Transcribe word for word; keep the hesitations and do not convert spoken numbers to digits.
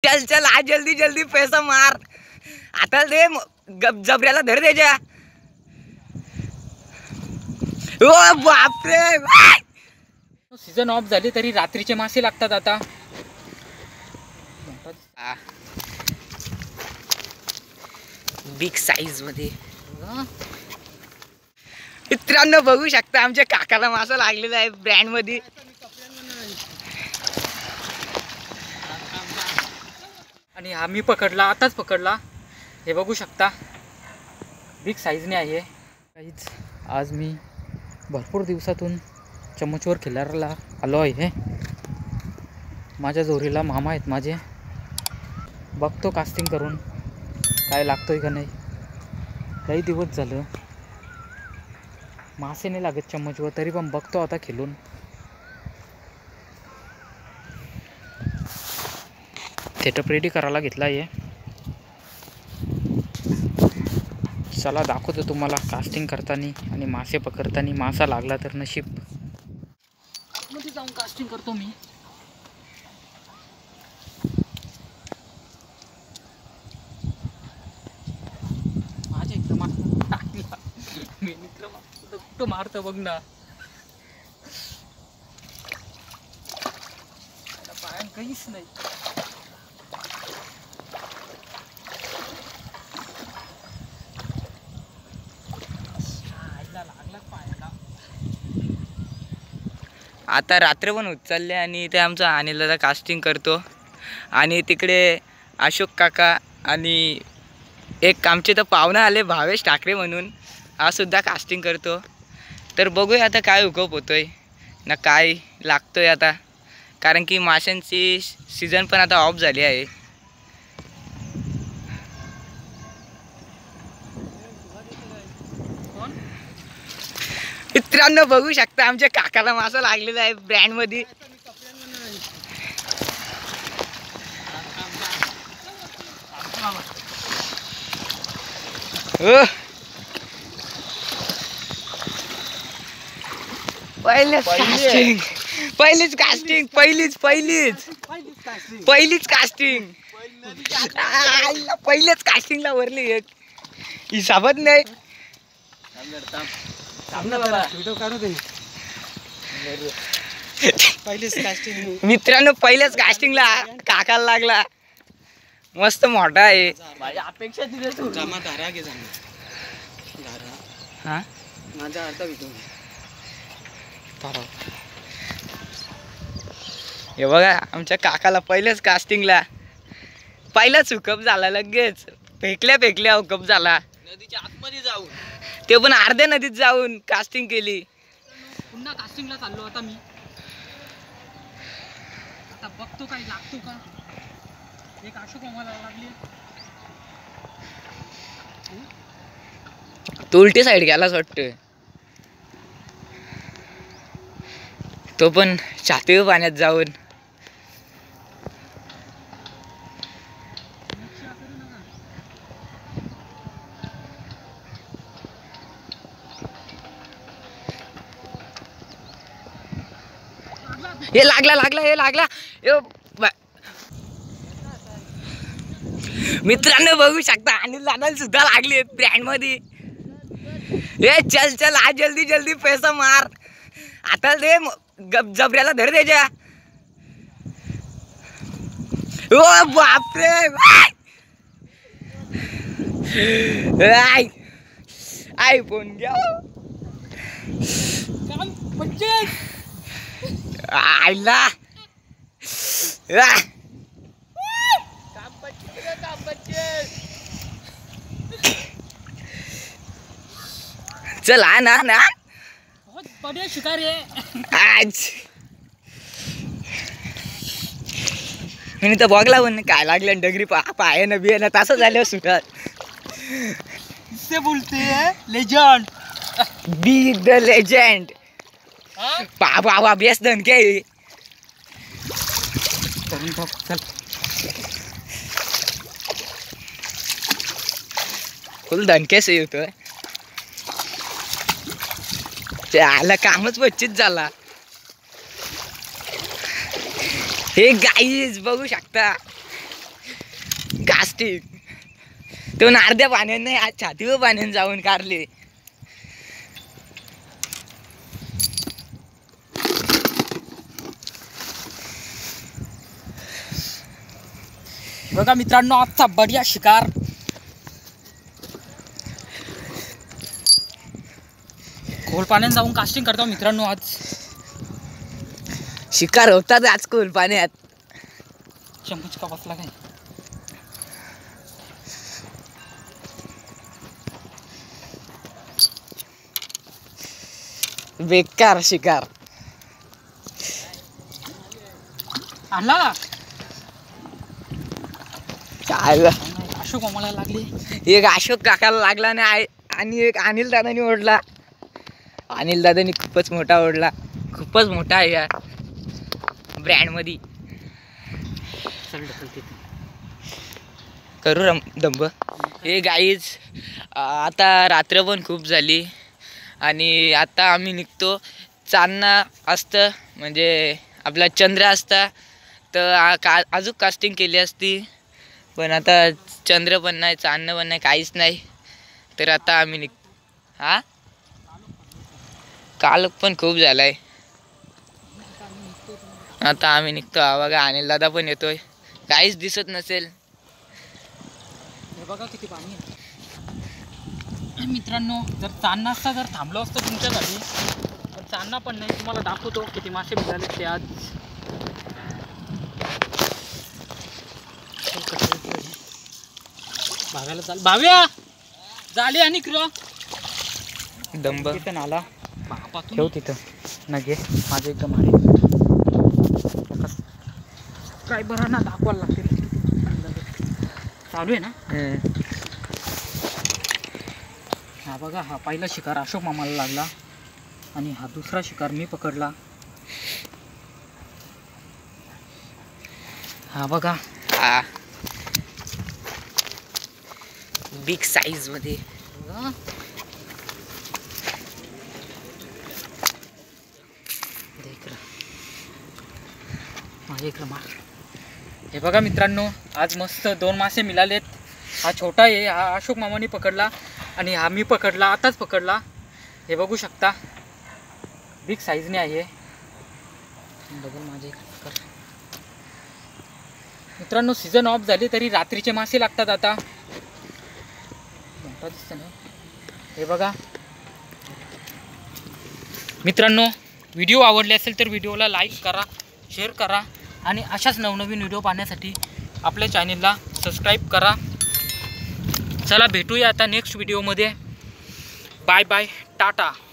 चल चल आज जल्दी जल्दी पैसा मार आता दे जबऱ्याला धर द्यायच्या. ओ बापरे सीझन ऑफ झाली तरी रात्रीचे मासे लागतात आता. बिग साईज मध्ये मित्रांनो बघू शकता आमच्या काकाला मासा लागलेला आहे ब्रँड मध्ये. आणि आम्ही पकडला आताच पकडला हे बघू शकता बिग साईजने आहे. काहीच आज मी भरपूर दिवसातून चम्मचवर खिलाराला आलो आहे. माझ्या जोरीला मामा आहेत माझे. बघतो कास्टिंग करून काय लागतोय का नाही. काही दिवस झालं मासे नाही लागत चम्मचवर तरी पण बघतो आता खिलून. सेटअप रेडी करायला घेतला आहे. चला दाखवतो तुम्हाला कास्टिंग करताना आणि मासे पकडताना. मासा लागला तर नशीब. मध्ये जाऊन कास्टिंग करतो मी. माझ्या इकडं मासा टाकला मी मित्र कुठं मारतो बघ ना. पायान काहीच नाही. आता रात्र पण होत चालले आणि इथे आमचा अनिल दादा कास्टिंग करतो आणि तिकडे अशोक काका आणि एक आमचे तर पाहुणा आले भावेश ठाकरे म्हणून हा सुद्धा कास्टिंग करतो. तर बघूया आता काय हुकअप होतोय ना काय लागतोय आता कारण की माशांची सीझन पण आता ऑफ झाली आहे. मित्रांनो बघू शकता आमच्या काकाला मासा लागलेला आहे ब्रँड मध्ये. पहिलेच कास्टिंग पहिलीच कास्टिंग पहिलीच पहिलीच पहिलीच कास्टिंग पहिलेच कास्टिंगला वरली एक हिसाबच नाही. मित्रांनो पहिल्याच कास्टिंगला काकाला लागला. मस्त मोठा आहे. माझ्या अपेक्षा दिल्या तू जमा धारा घे जमा धारा. हा माझा अर्थ भेटून हे बघा आमच्या काकाला पहिल्याच कास्टिंगला पहिलाच हुकअप झाला. लगेच फेकल्या फेकल्या हुकअप झाला. नदीच्या आतमध्ये जाऊन ते पण अर्ध्या नदीत जाऊन कास्टिंग केली. पुन्हा कास्टिंगला चाललो आता मी. आता बघतो काय लागतो का. एक अशोक मला लागली. तो उलटी साईड गेलाच वाटतोय. तो पण छाती पाण्यात जाऊन हे लागला लागला हे लागला. मित्रांनो बघू शकता अनिल दादा सुद्धा लागले ब्रँड मध्ये. हे चल चल आज जल्दी जल्दी पैसा मार आता दे जबऱ्याला धर द्यायच्या. ओ बापरे आय आय फोन घ्या आईला चल आ ना ना बहुत बढ़िया शिकार है आज. मी तर बघला पण काय लागलं डगरी पा पाय ना बिया ना तसं झालं सुटात. इससे बोलते हैं लेजेंड. Be the legend. पा बाबा बेस धनके. चल फुल धनकेस येतोय. त्याला कामच बच्चीच झाला. हे गाईज बघू शकता कास्टिंग तो अर्ध्या पाण्याने नाही आज छातीवर पाण्याने जाऊन कारले. बघा मित्रांनो आजचा बढिया शिकार. खोल पाण्यात जाऊन कास्टिंग करतो मित्रांनो. आज शिकार होतात आज खोल पाण्यात. चम्मच का बसला काय. बेकार शिकार आणला का काय. अशोक आम्हाला लागली. एक अशोक काकाला लागला नाही आणि एक अनिल दादानी ओढला. अनिल दादानी खूपच मोठा ओढला. खूपच मोठा आहे या ब्रँड मध्ये. चल ढकलते. करू रम दंब. हे गाईज आता रात्र पण खूप झाली आणि आता आम्ही निघतो. चांदणा असतं म्हणजे आपला चंद्र असता तर आ- का अजून कास्टिंग केली असती पण आता चंद्र पण नाही चांदणं पण नाही काहीच नाही. तर आता आम्ही निघ हा कालक पण खूप झालाय. आता आम्ही निघतो. हा बघा अनिल दादा पण येतोय. काहीच दिसत नसेल. हे बघा किती पाणी आहे. मित्रांनो जर चांदणा असता जर थांबलो असतो तुमच्यासाठी तर चांदणा पण नाही. तुम्हाला दाखवतो किती मासे मिळाले ते आज. भाव्याला चाल. भाव्या झाली आणि क्रो दंब तिथं नाला ठेव तिथं नगे माझं एकदम आहे. काय बरं ना दाखवायला लागते. चालू आहे ना. हम्म. हा बघा हा पहिला शिकार अशोक मामाला लागला आणि हा दुसरा शिकार मी पकडला. हा बघा हा बिग साईज मध्ये. बघा. देख रहा. माझ्या इकडं मार. हे बघा मित्रांनो आज मस्त दोन मासे मिळालेत. हा छोटा आहे हा अशोक मामाने पकडला आणि हा मी पकडला आताच पकडला. हे बघू शकता बिग साईजने आहे. डबल माझ्या इकडं कर. मित्रांनो सीझन ऑफ झाली तरी रात्रीचे मासे लागतात आता. मोठा दिसतं ना. हे बघा मित्रांनो व्हिडिओ आवडले असेल तर व्हिडिओला लाईक करा शेअर करा आणि अशाच नवनवीन व्हिडिओ पाहण्यासाठी आपल्या चॅनेलला सबस्क्राईब करा. चला भेटूया आता नेक्स्ट व्हिडिओमध्ये. Bye bye Tata.